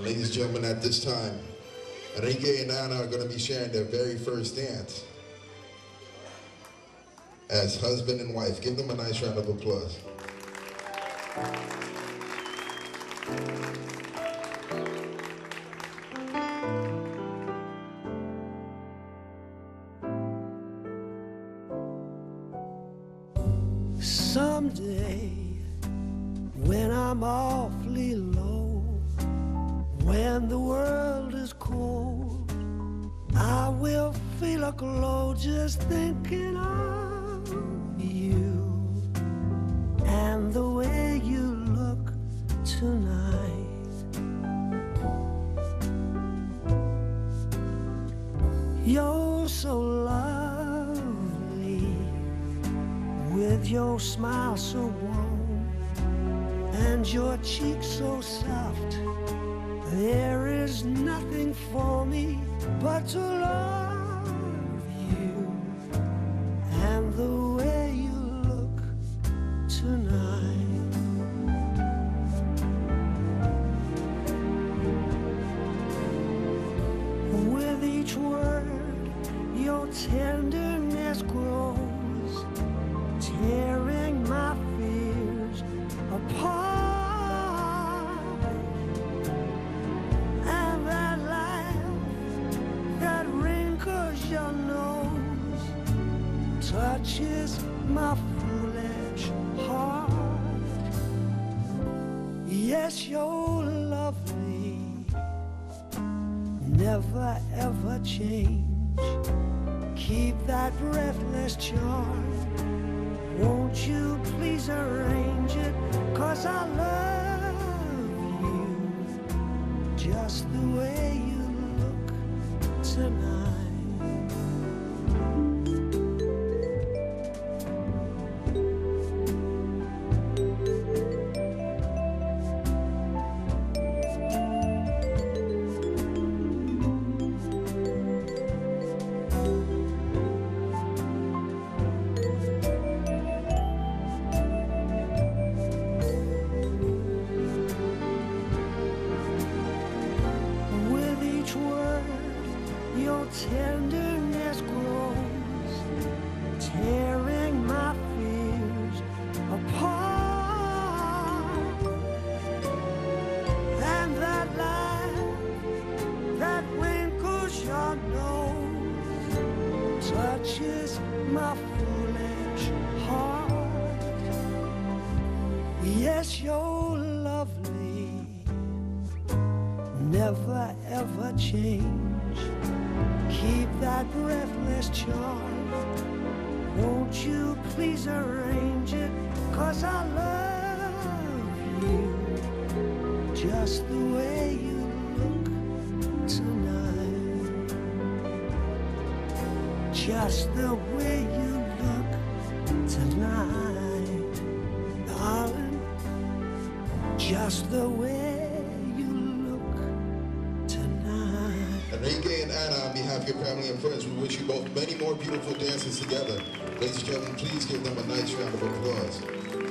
Ladies and gentlemen, at this time, Enrique and Ana are going to be sharing their very first dance as husband and wife. Give them a nice round of applause. Someday, when I'm awfully low, when the world is cold, I will feel a glow just thinking of you and the way you look tonight. You're so lovely, with your smile so warm and your cheeks so soft. There is nothing for me but to love you and the way you look tonight. With each word, your tenderness grows, tearing my fears apart. And that laugh that wrinkles your nose touches my foolish heart. Yes, you're lovely, never ever change. Keep that breathless charm. Won't you please arrange it? 'Cause I love you just the way you look tonight. Your tenderness grows, tearing my fears apart. And that laugh that wrinkles your nose touches my foolish heart. Yes, you're lovely, never ever change. Keep that breathless charm. Won't you please arrange it? 'Cause I love you just the way you look tonight. Just the way you look tonight, darling. Just the way you look tonight. Enrique and Ana, on behalf of your family and friends, we wish you both many more beautiful dances together. Ladies and gentlemen, please give them a nice round of applause.